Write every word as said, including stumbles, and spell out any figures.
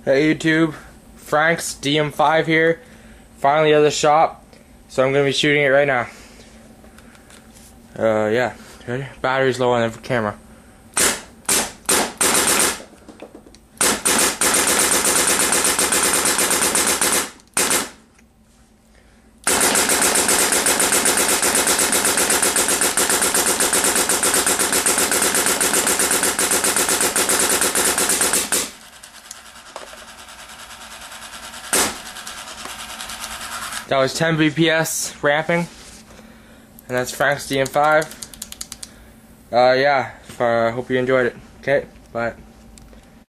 Hey YouTube, Frank's D M five here, finally at the shop, so I'm going to be shooting it right now. Uh, yeah, ready? Battery's low on the camera. That was ten B P S ramping, and that's Frank's D M five. Uh, yeah, I uh, hope you enjoyed it. Okay, bye.